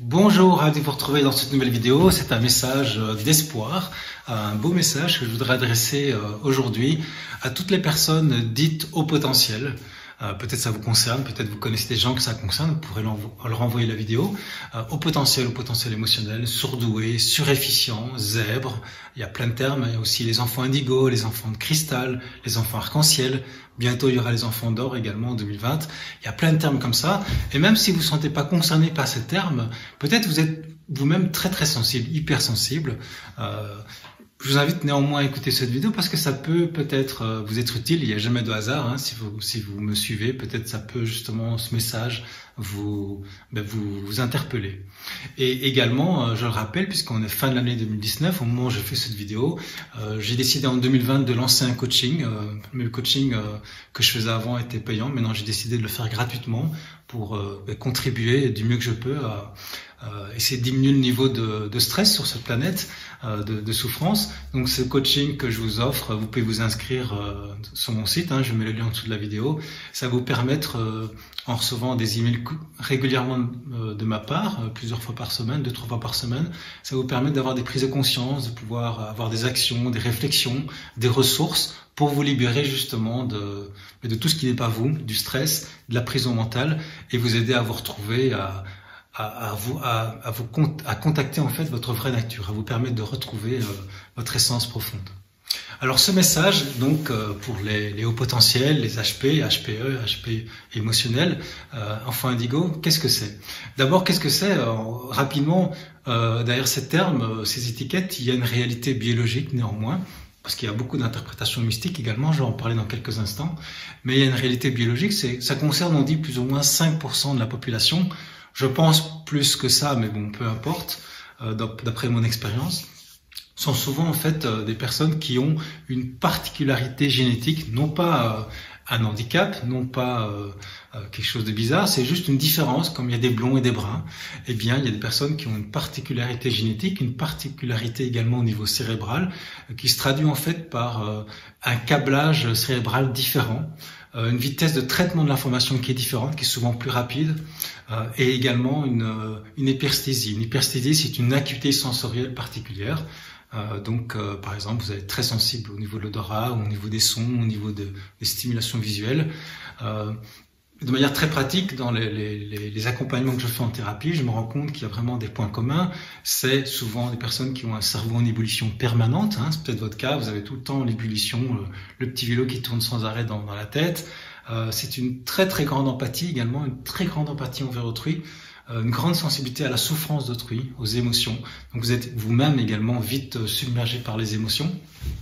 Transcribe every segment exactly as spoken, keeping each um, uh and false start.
Bonjour, ravi de vous retrouver dans cette nouvelle vidéo. C'est un message d'espoir, un beau message que je voudrais adresser aujourd'hui à toutes les personnes dites au potentiel. Euh, peut-être ça vous concerne, peut-être vous connaissez des gens que ça concerne, vous pourrez leur envoyer la vidéo. Euh, au potentiel, au potentiel émotionnel, surdoué, surefficient, zèbre, il y a plein de termes. Il y a aussi les enfants indigo, les enfants de cristal, les enfants arc-en-ciel. Bientôt, il y aura les enfants d'or également en deux mille vingt. Il y a plein de termes comme ça. Et même si vous ne vous sentez pas concerné par ces termes, peut-être vous êtes vous-même très très sensible, hypersensible. Euh, Je vous invite néanmoins à écouter cette vidéo parce que ça peut peut-être vous être utile. Il n'y a jamais de hasard. Hein. Si vous si vous me suivez, peut-être ça peut justement ce message vous ben vous, vous interpeller. Et également, je le rappelle, puisqu'on est fin de l'année deux mille dix-neuf, au moment où je fais cette vidéo, euh, j'ai décidé en deux mille vingt de lancer un coaching. Euh, mais le coaching euh, que je faisais avant était payant. Maintenant, j'ai décidé de le faire gratuitement pour euh, ben, contribuer du mieux que je peux à Euh, essayer de diminuer le niveau de, de stress sur cette planète, euh, de, de souffrance. Donc ce coaching que je vous offre, vous pouvez vous inscrire euh, sur mon site, hein, je mets le lien en dessous de la vidéo. Ça va vous permettre, euh, en recevant des emails régulièrement euh, de ma part, euh, plusieurs fois par semaine, deux, trois fois par semaine, ça va vous permettre d'avoir des prises de conscience, de pouvoir avoir des actions, des réflexions, des ressources pour vous libérer justement de, de tout ce qui n'est pas vous, du stress, de la prison mentale, et vous aider à vous retrouver, à À, à vous à, à vous à contacter en fait votre vraie nature, à vous permettre de retrouver euh, votre essence profonde. Alors ce message donc euh, pour les, les hauts potentiels, les H P, H P E, H P émotionnels, euh, enfants indigo, qu'est-ce que c'est? D'abord, qu'est-ce que c'est euh, rapidement euh, derrière ces termes, euh, ces étiquettes, il y a une réalité biologique néanmoins. Parce qu'il y a beaucoup d'interprétations mystiques également, je vais en parler dans quelques instants. Mais il y a une réalité biologique, c'est ça concerne, on dit, plus ou moins cinq pour cent de la population. Je pense plus que ça, mais bon, peu importe, euh, d'après mon expérience, sont souvent en fait euh, des personnes qui ont une particularité génétique, non pas euh, un handicap, non pas euh, euh, quelque chose de bizarre, c'est juste une différence, comme il y a des blonds et des bruns, eh bien il y a des personnes qui ont une particularité génétique, une particularité également au niveau cérébral, euh, qui se traduit en fait par euh, un câblage cérébral différent, euh, une vitesse de traitement de l'information qui est différente, qui est souvent plus rapide, euh, et également une, une hyperesthésie. Une hyperesthésie, c'est une acuité sensorielle particulière. Euh, donc, euh, par exemple, vous êtes très sensible au niveau de l'odorat, au niveau des sons, au niveau de, des stimulations visuelles. Euh, de manière très pratique, dans les, les, les accompagnements que je fais en thérapie, je me rends compte qu'il y a vraiment des points communs. C'est souvent des personnes qui ont un cerveau en ébullition permanente. Hein, c'est peut-être votre cas, vous avez tout le temps l'ébullition, le, le petit vélo qui tourne sans arrêt dans, dans la tête. Euh, c'est une très très grande empathie également, une très grande empathie envers autrui. Une grande sensibilité à la souffrance d'autrui, aux émotions. Donc vous êtes vous-même également vite submergé par les émotions.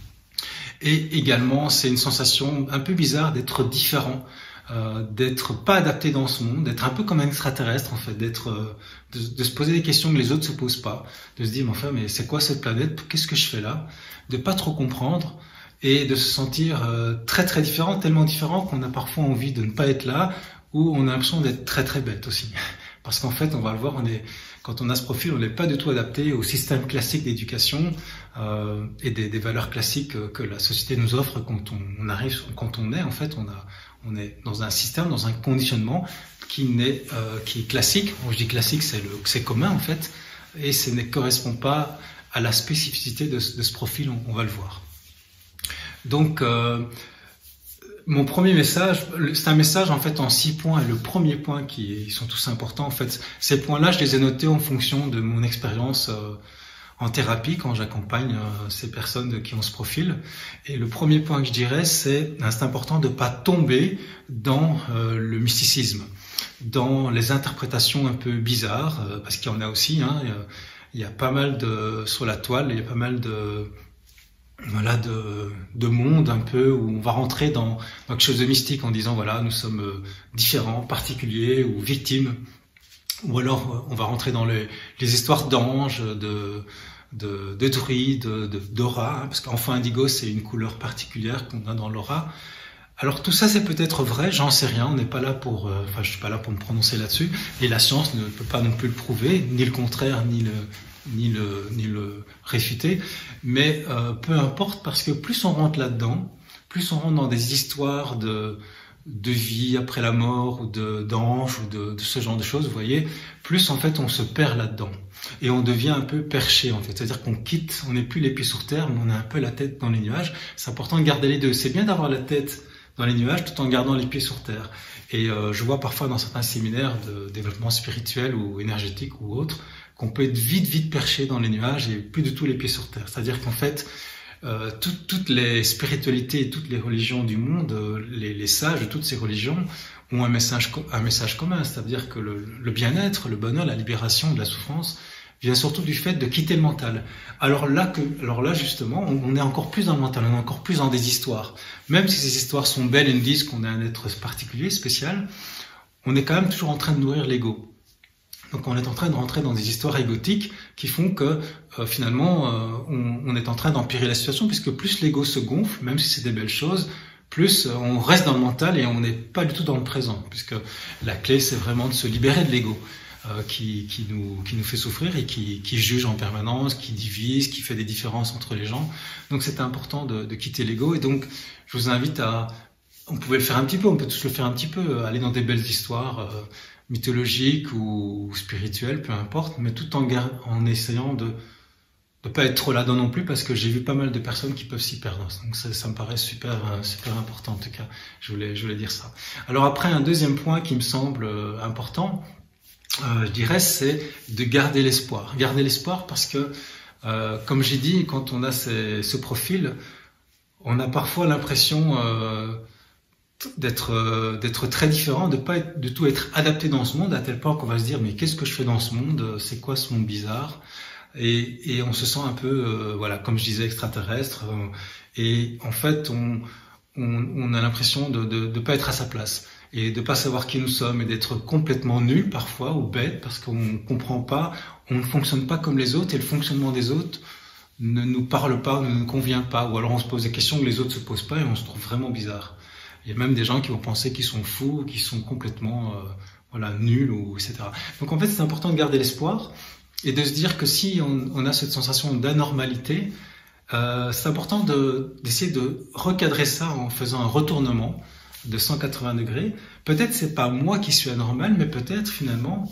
Et également, c'est une sensation un peu bizarre d'être différent, euh, d'être pas adapté dans ce monde, d'être un peu comme un extraterrestre en fait, d'être, euh, de, de se poser des questions que les autres se posent pas, de se dire mais enfin mais c'est quoi cette planète, qu'est-ce que je fais là, de pas trop comprendre et de se sentir euh, très très différent, tellement différent qu'on a parfois envie de ne pas être là, ou on a l'impression d'être très très bête aussi. Parce qu'en fait, on va le voir, on est, quand on a ce profil, on n'est pas du tout adapté au système classique d'éducation euh, et des, des valeurs classiques que la société nous offre quand on, on arrive, quand on est, en fait, on, a, on est dans un système, dans un conditionnement qui, n'est, euh, qui est classique. Quand je dis classique, c'est, le, c'est commun, en fait, et ça ne correspond pas à la spécificité de, de ce profil, on, on va le voir. Donc, euh, mon premier message, c'est un message en fait en six points, et le premier point qui ils sont tous importants en fait. Ces points-là, je les ai notés en fonction de mon expérience euh, en thérapie quand j'accompagne euh, ces personnes qui ont ce profil. Et le premier point que je dirais, c'est c'est important de pas tomber dans euh, le mysticisme, dans les interprétations un peu bizarres, euh, parce qu'il y en a aussi. Hein, il y a, il y a pas mal de sur la toile, il y a pas mal de voilà de, de monde un peu où on va rentrer dans, dans quelque chose de mystique en disant voilà nous sommes différents, particuliers ou victimes, ou alors on va rentrer dans les, les histoires d'anges, de de, de druides, de, d'aura, hein, parce qu'enfant indigo c'est une couleur particulière qu'on a dans l'aura. Alors tout ça c'est peut-être vrai, j'en sais rien, on n'est pas là pour, euh, enfin je suis pas là pour me prononcer là-dessus, et la science ne peut pas non plus le prouver, ni le contraire, ni le ni le ni le réfuter, mais euh, peu importe, parce que plus on rentre là-dedans, plus on rentre dans des histoires de de vie après la mort ou de d'anges ou de, de ce genre de choses, vous voyez, plus en fait on se perd là-dedans et on devient un peu perché en fait, c'est-à-dire qu'on quitte, on n'est plus les pieds sur terre, mais on a un peu la tête dans les nuages. C'est important de garder les deux. C'est bien d'avoir la tête dans les nuages tout en gardant les pieds sur terre. Et euh, je vois parfois dans certains séminaires de développement spirituel ou énergétique ou autre qu'on peut être vite vite perché dans les nuages et plus du tout les pieds sur terre. C'est-à-dire qu'en fait euh, tout, toutes les spiritualités et toutes les religions du monde, euh, les, les sages de toutes ces religions ont un message, un message commun, c'est-à-dire que le, le bien-être, le bonheur, la libération de la souffrance vient surtout du fait de quitter le mental. Alors là, que, alors là justement, on, on est encore plus dans le mental, on est encore plus dans des histoires. Même si ces histoires sont belles et nous disent qu'on est un être particulier, spécial, on est quand même toujours en train de nourrir l'ego. Donc on est en train de rentrer dans des histoires égotiques qui font que euh, finalement euh, on, on est en train d'empirer la situation, puisque plus l'ego se gonfle, même si c'est des belles choses, plus on reste dans le mental et on n'est pas du tout dans le présent, puisque la clé c'est vraiment de se libérer de l'ego euh, qui, qui, nous, qui nous fait souffrir et qui, qui juge en permanence, qui divise, qui fait des différences entre les gens. Donc c'est important de, de quitter l'ego, et donc je vous invite à, on pouvait le faire un petit peu, on peut tous le faire un petit peu, aller dans des belles histoires euh, mythologiques ou, ou spirituelles, peu importe, mais tout en, en essayant de ne pas être trop là-dedans non plus, parce que j'ai vu pas mal de personnes qui peuvent s'y perdre. Donc ça, ça me paraît super, super important en tout cas. Je voulais, je voulais dire ça. Alors après, un deuxième point qui me semble important, euh, je dirais, c'est de garder l'espoir. Garder l'espoir parce que, euh, comme j'ai dit, quand on a ces, ce profil, on a parfois l'impression euh, d'être euh, d'être très différent, de pas être, de tout être adapté dans ce monde, à tel point qu'on va se dire mais qu'est-ce que je fais dans ce monde? C'est quoi ce monde bizarre? Et, et on se sent un peu, euh, voilà, comme je disais, extraterrestre. Euh, et en fait, on, on, on a l'impression de de de pas être à sa place et de pas savoir qui nous sommes et d'être complètement nul parfois ou bête parce qu'on comprend pas, on ne fonctionne pas comme les autres et le fonctionnement des autres ne nous parle pas, ne nous convient pas. Ou alors on se pose des questions que les autres se posent pas et on se trouve vraiment bizarre. Il y a même des gens qui vont penser qu'ils sont fous, qu'ils sont complètement, euh, voilà, nuls ou et cetera. Donc en fait, c'est important de garder l'espoir. Et de se dire que si on, on a cette sensation d'anormalité, euh, c'est important de, d'essayer de recadrer ça en faisant un retournement de cent quatre-vingts degrés. Peut-être c'est pas moi qui suis anormal, mais peut-être finalement,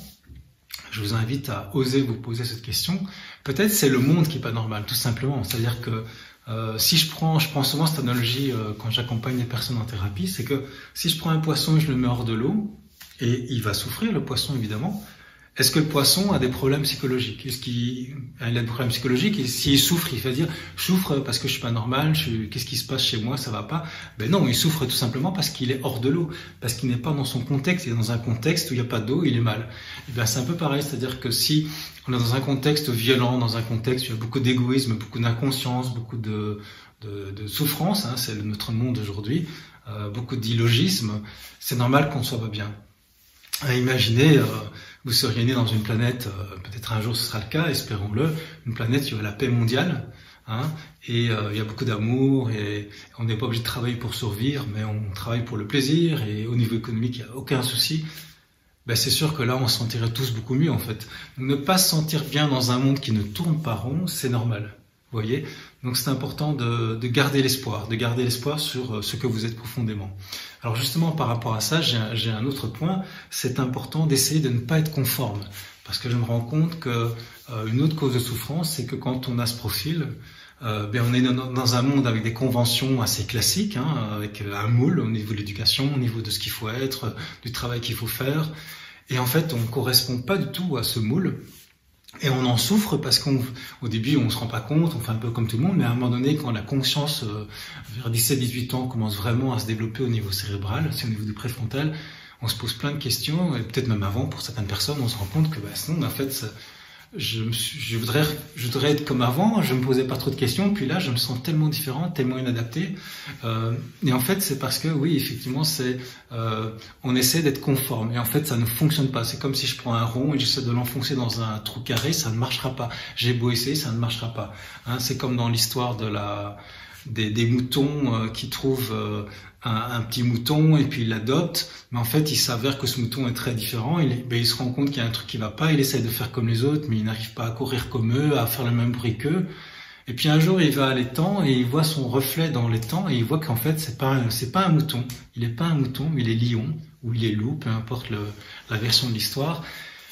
je vous invite à oser vous poser cette question, peut-être c'est le monde qui est pas normal, tout simplement. C'est-à-dire que euh, si je prends, je prends souvent cette analogie euh, quand j'accompagne des personnes en thérapie, c'est que si je prends un poisson et je le mets hors de l'eau, et il va souffrir, le poisson évidemment. Est-ce que le poisson a des problèmes psychologiques? Est-ce qu'il a des problèmes psychologiques? Et s'il souffre, il va dire « je souffre parce que je suis pas normal, je... qu'est-ce qui se passe chez moi, ça va pas ?» Ben non, il souffre tout simplement parce qu'il est hors de l'eau, parce qu'il n'est pas dans son contexte. Il est dans un contexte où il n'y a pas d'eau, il est mal. Et ben c'est un peu pareil, c'est-à-dire que si on est dans un contexte violent, dans un contexte où il y a beaucoup d'égoïsme, beaucoup d'inconscience, beaucoup de, de, de souffrance, hein, c'est notre monde aujourd'hui, euh, beaucoup d'illogisme, c'est normal qu'on ne soit pas bien. Imaginez, euh, vous seriez né dans une planète, euh, peut-être un jour ce sera le cas, espérons-le, une planète où il y a la paix mondiale, hein, et euh, il y a beaucoup d'amour, et on n'est pas obligé de travailler pour survivre, mais on travaille pour le plaisir, et au niveau économique, il n'y a aucun souci. Ben, c'est sûr que là, on se sentirait tous beaucoup mieux, en fait. Ne pas se sentir bien dans un monde qui ne tourne pas rond, c'est normal. Vous voyez? Donc c'est important de, de garder l'espoir, de garder l'espoir sur ce que vous êtes profondément. Alors justement, par rapport à ça, j'ai un, j'ai un autre point, c'est important d'essayer de ne pas être conforme. Parce que je me rends compte que euh, une autre cause de souffrance, c'est que quand on a ce profil, euh, ben on est dans, dans un monde avec des conventions assez classiques, hein, avec un moule au niveau de l'éducation, au niveau de ce qu'il faut être, du travail qu'il faut faire. Et en fait, on ne correspond pas du tout à ce moule. Et on en souffre parce qu'au début, on se rend pas compte, on fait un peu comme tout le monde, mais à un moment donné, quand la conscience, euh, vers dix-sept dix-huit ans, commence vraiment à se développer au niveau cérébral, c'est au niveau du préfrontal, on se pose plein de questions, et peut-être même avant, pour certaines personnes, on se rend compte que, bah, sinon, en fait, ça, je, me suis, je, voudrais, je voudrais être comme avant, je me posais pas trop de questions, puis là, je me sens tellement différent, tellement inadapté. Euh, et en fait, c'est parce que, oui, effectivement, c'est, euh, on essaie d'être conforme. Et en fait, ça ne fonctionne pas. C'est comme si je prends un rond et j'essaie de l'enfoncer dans un trou carré, ça ne marchera pas. J'ai beau essayer, ça ne marchera pas. Hein, c'est comme dans l'histoire de la, des, des moutons euh, qui trouvent euh, un, un petit mouton et puis il l'adopte, mais en fait il s'avère que ce mouton est très différent, il, ben, il se rend compte qu'il y a un truc qui va pas, il essaie de faire comme les autres, mais il n'arrive pas à courir comme eux, à faire le même bruit qu'eux, et puis un jour il va à l'étang et il voit son reflet dans l'étang et il voit qu'en fait c'est pas un, c'est pas un mouton, il est pas un mouton, il est lion, ou il est loup, peu importe le, la version de l'histoire.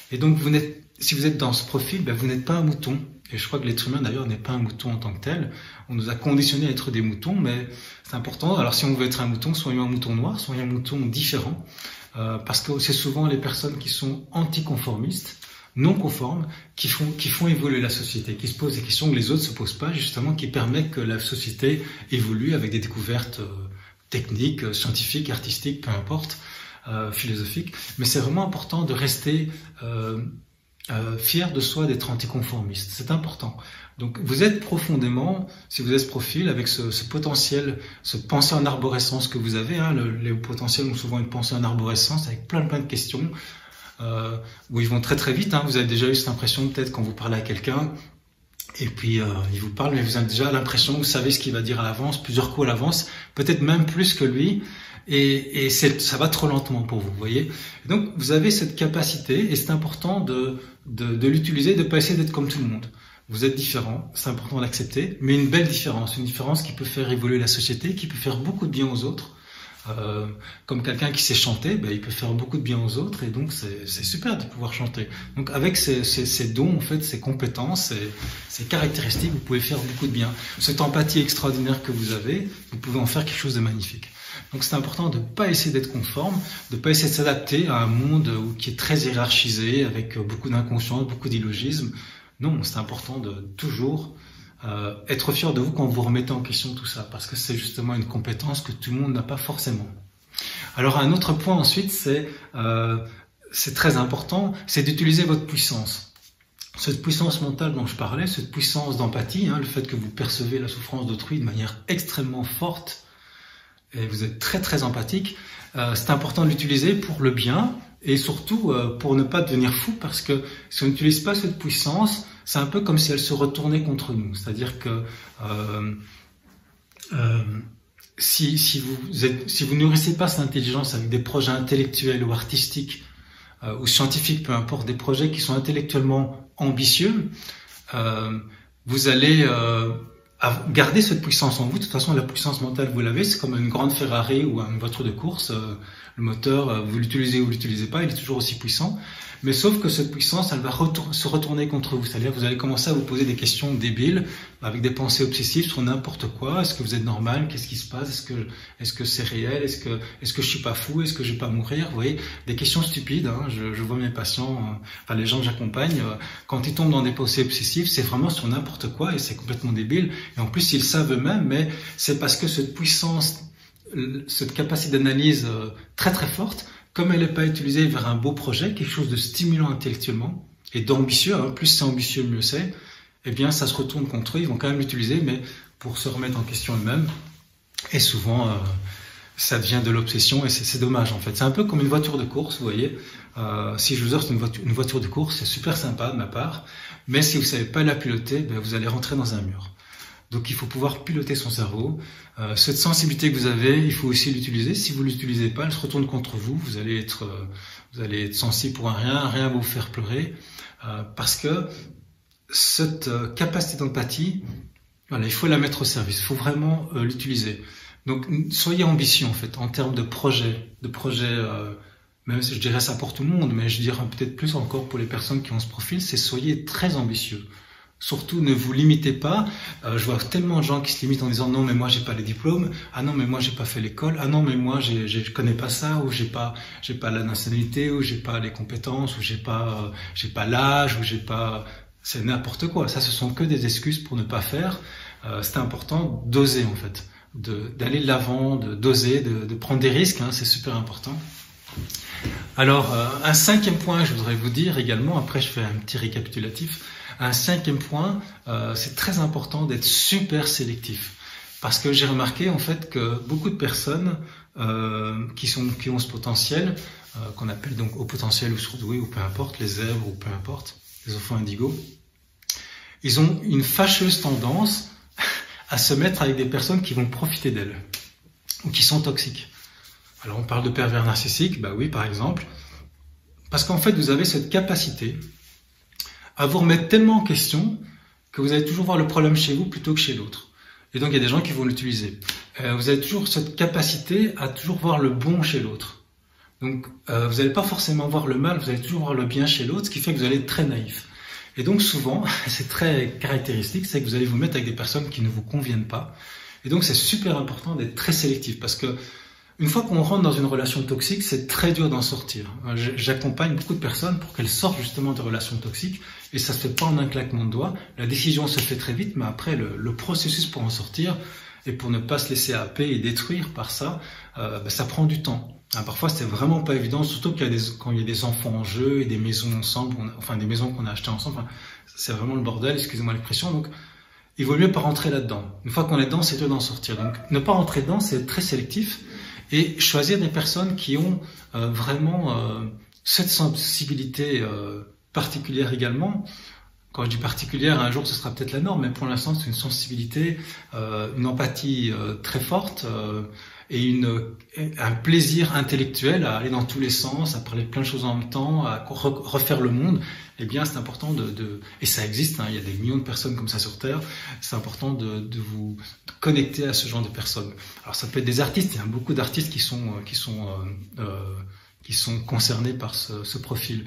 Et donc, vous n'êtes, si vous êtes dans ce profil, ben, vous n'êtes pas un mouton. Et je crois que l'être humain, d'ailleurs, n'est pas un mouton en tant que tel. On nous a conditionnés à être des moutons, mais c'est important. Alors, si on veut être un mouton, soyons un mouton noir, soyons un mouton différent. Euh, parce que c'est souvent les personnes qui sont anticonformistes, non conformes, qui font, qui font évoluer la société, qui se posent des questions que les autres ne se posent pas, justement, qui permettent que la société évolue avec des découvertes euh, techniques, euh, scientifiques, artistiques, peu importe, euh, philosophiques. Mais c'est vraiment important de rester euh, euh, fier de soi, d'être anticonformiste. C'est important. Donc, vous êtes profondément, si vous avez ce profil, avec ce, ce potentiel, ce pensée en arborescence que vous avez, hein, le, les hauts potentiels ont souvent une pensée en arborescence avec plein plein de questions, euh, où ils vont très très vite. Hein. Vous avez déjà eu cette impression, peut-être, quand vous parlez à quelqu'un, et puis euh, il vous parle, mais vous avez déjà l'impression, vous savez ce qu'il va dire à l'avance, plusieurs coups à l'avance, peut-être même plus que lui, et, et c'est, ça va trop lentement pour vous, vous voyez. Et donc, vous avez cette capacité, et c'est important de, de, de l'utiliser, de ne pas essayer d'être comme tout le monde. Vous êtes différent, c'est important d'accepter, mais une belle différence, une différence qui peut faire évoluer la société, qui peut faire beaucoup de bien aux autres. Euh, comme quelqu'un qui sait chanter, ben, il peut faire beaucoup de bien aux autres, et donc c'est, c'est super de pouvoir chanter. Donc avec ces, ces, ces dons, en fait, ces compétences, ces, ces caractéristiques, vous pouvez faire beaucoup de bien. Cette empathie extraordinaire que vous avez, vous pouvez en faire quelque chose de magnifique. Donc c'est important de ne pas essayer d'être conforme, de ne pas essayer de s'adapter à un monde où, qui est très hiérarchisé, avec beaucoup d'inconscience, beaucoup d'illogisme. Non, c'est important de toujours euh, être fier de vous quand vous remettez en question tout ça, parce que c'est justement une compétence que tout le monde n'a pas forcément. Alors un autre point ensuite, c'est euh, c'est très important, c'est d'utiliser votre puissance. Cette puissance mentale dont je parlais, cette puissance d'empathie, hein, le fait que vous percevez la souffrance d'autrui de manière extrêmement forte, et vous êtes très très empathique, euh, c'est important de l'utiliser pour le bien, et surtout euh, pour ne pas devenir fou, parce que si on n'utilise pas cette puissance, c'est un peu comme si elle se retournait contre nous. C'est-à-dire que euh, euh, si, si, vous êtes, si vous nourrissez pas cette intelligence avec des projets intellectuels ou artistiques euh, ou scientifiques, peu importe, des projets qui sont intellectuellement ambitieux, euh, vous allez euh, garder cette puissance en vous. De toute façon, la puissance mentale, vous l'avez, c'est comme une grande Ferrari ou une voiture de course. Euh, le moteur, euh, vous l'utilisez ou vous l'utilisez pas, il est toujours aussi puissant. Mais sauf que cette puissance, elle va retour- se retourner contre vous. C'est-à-dire que vous allez commencer à vous poser des questions débiles, avec des pensées obsessives sur n'importe quoi. Est-ce que vous êtes normal? Qu'est-ce qui se passe? Est-ce que, est-ce que c'est réel? Est-ce que, est-ce que je suis pas fou? Est-ce que je vais pas mourir? Vous voyez, des questions stupides. Hein. Je, je vois mes patients, euh, enfin les gens que j'accompagne, euh, quand ils tombent dans des pensées obsessives, c'est vraiment sur n'importe quoi et c'est complètement débile. Et en plus, ils le savent eux-mêmes, mais c'est parce que cette puissance, cette capacité d'analyse euh, très très forte, comme elle n'est pas utilisée vers un beau projet, quelque chose de stimulant intellectuellement et d'ambitieux, hein, plus c'est ambitieux, mieux c'est, eh bien ça se retourne contre eux, ils vont quand même l'utiliser, mais pour se remettre en question eux-mêmes. Et souvent, euh, ça devient de l'obsession et c'est, c'est dommage en fait. C'est un peu comme une voiture de course, vous voyez. Euh, si je vous offre une voiture, une voiture de course, c'est super sympa de ma part, mais si vous ne savez pas la piloter, ben, vous allez rentrer dans un mur. Donc il faut pouvoir piloter son cerveau. Euh, cette sensibilité que vous avez, il faut aussi l'utiliser. Si vous l'utilisez pas, elle se retourne contre vous. Vous allez être, euh, vous allez être sensible pour un rien, rien va vous faire pleurer, euh, parce que cette euh, capacité d'empathie, voilà, il faut la mettre au service. Il faut vraiment euh, l'utiliser. Donc soyez ambitieux en fait en termes de projet, de projet. Euh, même si je dirais ça pour tout le monde, mais je dirais peut-être plus encore pour les personnes qui ont ce profil, c'est soyez très ambitieux. Surtout, ne vous limitez pas. Euh, je vois tellement de gens qui se limitent en disant non, mais moi j'ai pas les diplômes. Ah non, mais moi j'ai pas fait l'école. Ah non, mais moi j'ai, j'ai, je connais pas ça, ou j'ai pas, j'ai pas la nationalité, ou j'ai pas les compétences, ou j'ai pas, euh, j'ai pas l'âge, ou j'ai pas. C'est n'importe quoi. Ça, ce sont que des excuses pour ne pas faire. Euh, c'est important d'oser en fait, de, d'aller de l'avant, de d'oser, de, de prendre des risques. Hein, c'est super important. Alors, euh, un cinquième point, je voudrais vous dire également. Après, je fais un petit récapitulatif. Un cinquième point, euh, c'est très important d'être super sélectif. Parce que j'ai remarqué en fait que beaucoup de personnes euh, qui, sont, qui ont ce potentiel, euh, qu'on appelle donc haut potentiel ou surdoué ou peu importe, les zèbres ou peu importe, les enfants indigos, ils ont une fâcheuse tendance à se mettre avec des personnes qui vont profiter d'elles ou qui sont toxiques. Alors on parle de pervers narcissiques, bah oui par exemple, parce qu'en fait vous avez cette capacité à vous remettre tellement en question que vous allez toujours voir le problème chez vous plutôt que chez l'autre. Et donc il y a des gens qui vont l'utiliser. Euh, vous avez toujours cette capacité à toujours voir le bon chez l'autre. Donc, euh, vous n'allez pas forcément voir le mal, vous allez toujours voir le bien chez l'autre, ce qui fait que vous allez être très naïf. Et donc souvent, c'est très caractéristique, c'est que vous allez vous mettre avec des personnes qui ne vous conviennent pas. Et donc c'est super important d'être très sélectif, parce que une fois qu'on rentre dans une relation toxique, c'est très dur d'en sortir. J'accompagne beaucoup de personnes pour qu'elles sortent justement de relations toxiques, et ça se fait pas en un claquement de doigts. La décision se fait très vite, mais après le, le processus pour en sortir, et pour ne pas se laisser happer et détruire par ça, euh, ben, ça prend du temps. Ah, parfois, c'est vraiment pas évident, surtout qu'il y a des, quand il y a des enfants en jeu et des maisons ensemble, on a, enfin des maisons qu'on a achetées ensemble. Enfin, c'est vraiment le bordel, excusez-moi l'expression. Donc, il vaut mieux pas rentrer là-dedans. Une fois qu'on est dedans, c'est dur d'en sortir. Donc, ne pas rentrer dedans, c'est être très sélectif et choisir des personnes qui ont euh, vraiment euh, cette sensibilité euh, particulière également. Quand je dis particulière, un jour ce sera peut-être la norme, mais pour l'instant c'est une sensibilité, euh, une empathie euh, très forte euh, et une, un plaisir intellectuel à aller dans tous les sens, à parler de plein de choses en même temps, à refaire le monde. Eh bien c'est important de, de et ça existe, hein, il y a des millions de personnes comme ça sur Terre, c'est important de, de vous connecter à ce genre de personnes. Alors ça peut être des artistes, il y a beaucoup d'artistes qui sont, qui sont, euh, euh, qui sont concernés par ce, ce profil.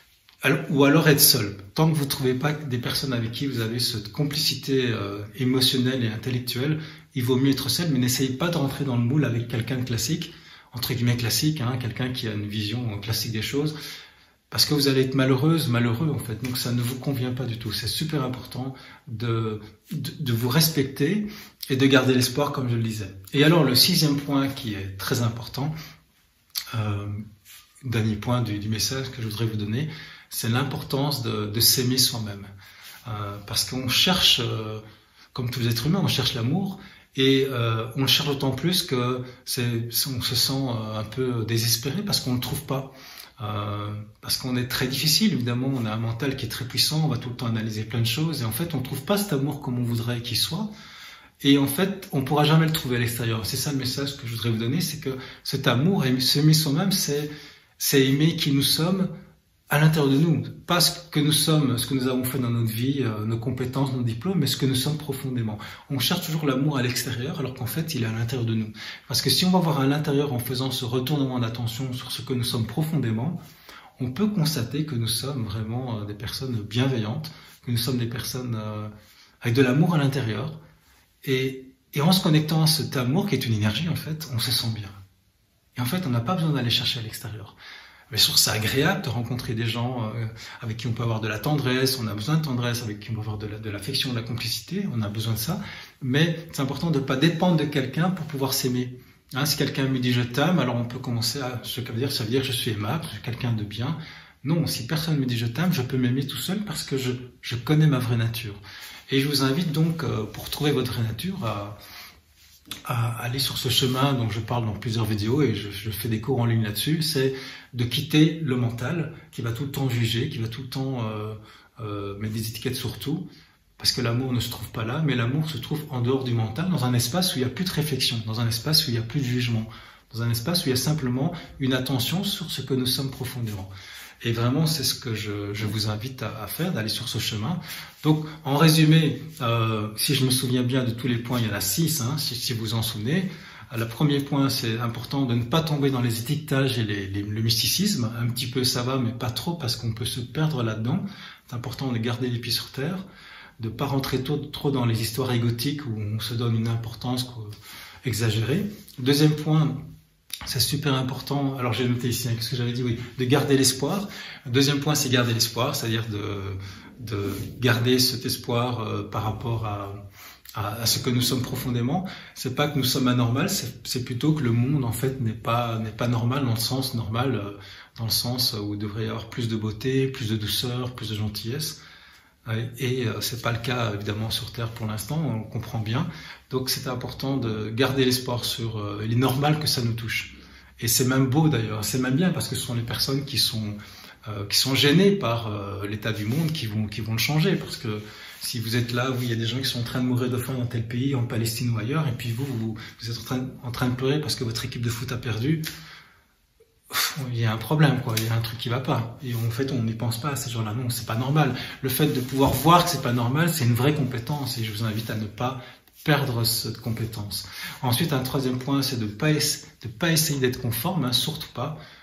Ou alors être seul. Tant que vous ne trouvez pas des personnes avec qui vous avez cette complicité euh, émotionnelle et intellectuelle, il vaut mieux être seul, mais n'essayez pas de rentrer dans le moule avec quelqu'un de classique, entre guillemets classique, hein, quelqu'un qui a une vision classique des choses, parce que vous allez être malheureuse, malheureux en fait, donc ça ne vous convient pas du tout. C'est super important de, de, de vous respecter et de garder l'espoir, comme je le disais. Et alors le sixième point qui est très important, euh, dernier point du, du message que je voudrais vous donner, c'est l'importance de, de s'aimer soi-même. Euh, parce qu'on cherche, euh, comme tous les êtres humains, on cherche l'amour et euh, on le cherche d'autant plus que c'est, on se sent euh, un peu désespéré parce qu'on ne le trouve pas. Euh, parce qu'on est très difficile, évidemment, on a un mental qui est très puissant, on va tout le temps analyser plein de choses et en fait on ne trouve pas cet amour comme on voudrait qu'il soit. Et en fait, on ne pourra jamais le trouver à l'extérieur. C'est ça le message que je voudrais vous donner, c'est que cet amour, s'aimer soi-même, c'est, c'est aimer qui nous sommes à l'intérieur de nous, pas ce que nous sommes, ce que nous avons fait dans notre vie, euh, nos compétences, nos diplômes, mais ce que nous sommes profondément. On cherche toujours l'amour à l'extérieur, alors qu'en fait, il est à l'intérieur de nous. Parce que si on va voir à l'intérieur en faisant ce retournement d'attention sur ce que nous sommes profondément, on peut constater que nous sommes vraiment euh, des personnes bienveillantes, que nous sommes des personnes euh, avec de l'amour à l'intérieur. Et, et en se connectant à cet amour, qui est une énergie en fait, on se sent bien. Et en fait, on n'a pas besoin d'aller chercher à l'extérieur. Bien sûr, c'est agréable de rencontrer des gens euh, avec qui on peut avoir de la tendresse, on a besoin de tendresse, avec qui on peut avoir de, la, de l'affection, de la complicité, on a besoin de ça. Mais c'est important de ne pas dépendre de quelqu'un pour pouvoir s'aimer. Hein, si quelqu'un me dit je t'aime, alors on peut commencer à... Ce que ça veut dire, ça veut dire que je suis aimable, je suis quelqu'un de bien. Non, si personne me dit je t'aime, je peux m'aimer tout seul parce que je, je connais ma vraie nature. Et je vous invite donc, euh, pour trouver votre vraie nature, à... à aller sur ce chemin dont je parle dans plusieurs vidéos et je, je fais des cours en ligne là-dessus, c'est de quitter le mental qui va tout le temps juger, qui va tout le temps euh, euh, mettre des étiquettes sur tout, parce que l'amour ne se trouve pas là, mais l'amour se trouve en dehors du mental, dans un espace où il n'y a plus de réflexion, dans un espace où il n'y a plus de jugement, dans un espace où il y a simplement une attention sur ce que nous sommes profondément. Et vraiment, c'est ce que je, je vous invite à, à faire, d'aller sur ce chemin. Donc, en résumé, euh, si je me souviens bien de tous les points, il y en a six, hein, si, si vous en souvenez. Le premier point, c'est important de ne pas tomber dans les étiquetages et les, les, le mysticisme. Un petit peu, ça va, mais pas trop, parce qu'on peut se perdre là-dedans. C'est important de garder les pieds sur terre, de ne pas rentrer trop, trop dans les histoires égotiques où on se donne une importance exagérée. Deuxième point, c'est super important. Alors j'ai noté ici, hein, qu'est-ce que j'avais dit, oui, de garder l'espoir. Deuxième point, c'est garder l'espoir, c'est-à-dire de, de garder cet espoir euh, par rapport à, à, à ce que nous sommes profondément. C'est pas que nous sommes anormaux, c'est, c'est plutôt que le monde en fait n'est pas n'est pas normal dans le sens normal, euh, dans le sens où il devrait y avoir plus de beauté, plus de douceur, plus de gentillesse. Et euh, c'est pas le cas évidemment sur Terre pour l'instant, on le comprend bien. Donc c'est important de garder l'espoir sur. Euh, il est normal que ça nous touche. Et c'est même beau d'ailleurs, c'est même bien parce que ce sont les personnes qui sont euh, qui sont gênées par euh, l'état du monde qui vont qui vont le changer. Parce que si vous êtes là, oui, il y a des gens qui sont en train de mourir de faim dans tel pays, en Palestine ou ailleurs, et puis vous vous, vous êtes en train, en train de pleurer parce que votre équipe de foot a perdu. Il y a un problème, quoi. Il y a un truc qui va pas. Et en fait, on n'y pense pas à ces gens-là. Non, c'est pas normal. Le fait de pouvoir voir que c'est pas normal, c'est une vraie compétence. Et je vous invite à ne pas perdre cette compétence. Ensuite, un troisième point, c'est de pas de pas essayer d'être conforme, hein, surtout pas.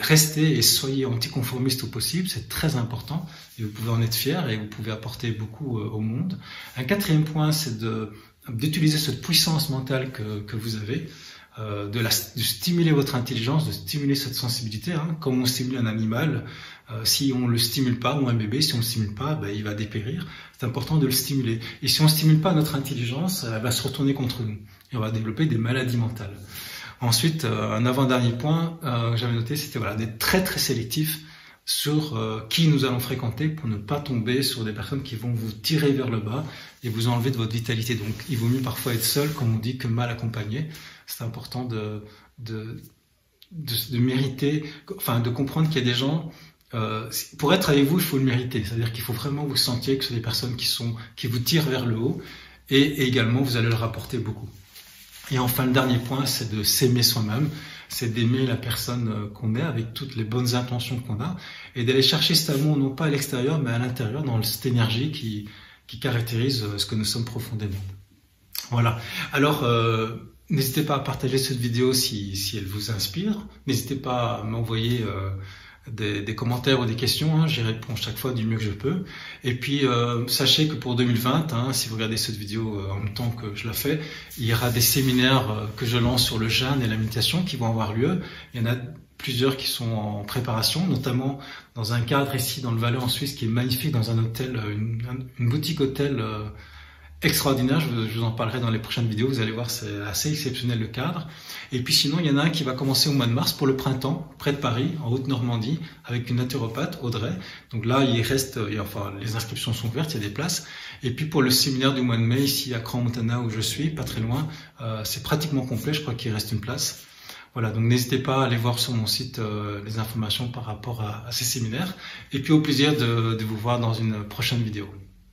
restez et soyez anticonformiste au possible, c'est très important et vous pouvez en être fier et vous pouvez apporter beaucoup au monde. Un quatrième point, c'est de d'utiliser cette puissance mentale que, que vous avez, euh, de, la, de stimuler votre intelligence, de stimuler cette sensibilité, hein, comme on stimule un animal. Euh, si on le stimule pas, ou un bébé, si on le stimule pas, ben, il va dépérir. C'est important de le stimuler. Et si on stimule pas notre intelligence, elle va se retourner contre nous et on va développer des maladies mentales. Ensuite, euh, un avant-dernier point euh, que j'avais noté, c'était voilà, d'être très très sélectif sur euh, qui nous allons fréquenter pour ne pas tomber sur des personnes qui vont vous tirer vers le bas et vous enlever de votre vitalité. Donc, il vaut mieux parfois être seul, comme on dit, que mal accompagné. C'est important de, de, de, de mériter, enfin, de comprendre qu'il y a des gens, euh, pour être avec vous, il faut le mériter. C'est-à-dire qu'il faut vraiment vous sentir que ce sont des personnes qui sont, qui vous tirent vers le haut et, et également, vous allez leur apporter beaucoup. Et enfin, le dernier point, c'est de s'aimer soi-même, c'est d'aimer la personne qu'on est avec toutes les bonnes intentions qu'on a et d'aller chercher cet amour non pas à l'extérieur mais à l'intérieur dans cette énergie qui, qui caractérise ce que nous sommes profondément. Voilà. Alors, euh, n'hésitez pas à partager cette vidéo si, si elle vous inspire. N'hésitez pas à m'envoyer euh, des, des commentaires ou des questions. Hein. J'y réponds chaque fois du mieux que je peux. Et puis, euh, sachez que pour deux mille vingt, hein, si vous regardez cette vidéo euh, en même temps que je la fais, il y aura des séminaires euh, que je lance sur le jeûne et la méditation qui vont avoir lieu. Il y en a plusieurs qui sont en préparation, notamment dans un cadre ici dans le Valais en Suisse qui est magnifique, dans un hôtel, une, une boutique hôtel euh, extraordinaire. Je vous, je vous en parlerai dans les prochaines vidéos. Vous allez voir, c'est assez exceptionnel le cadre. Et puis sinon, il y en a un qui va commencer au mois de mars pour le printemps, près de Paris, en Haute-Normandie, avec une naturopathe, Audrey. Donc là, il reste, et enfin, les inscriptions sont ouvertes, il y a des places. Et puis pour le séminaire du mois de mai, ici à Crans-Montana, où je suis, pas très loin, euh, c'est pratiquement complet. Je crois qu'il reste une place. Voilà, donc n'hésitez pas à aller voir sur mon site euh, les informations par rapport à, à ces séminaires. Et puis au plaisir de, de vous voir dans une prochaine vidéo.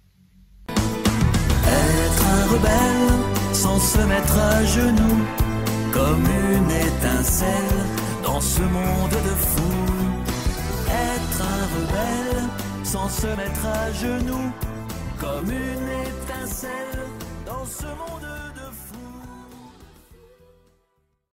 Être un rebelle sans se mettre à genoux, comme une étincelle dans ce monde de fous. Être un rebelle sans se mettre à genoux, comme une étincelle dans ce monde de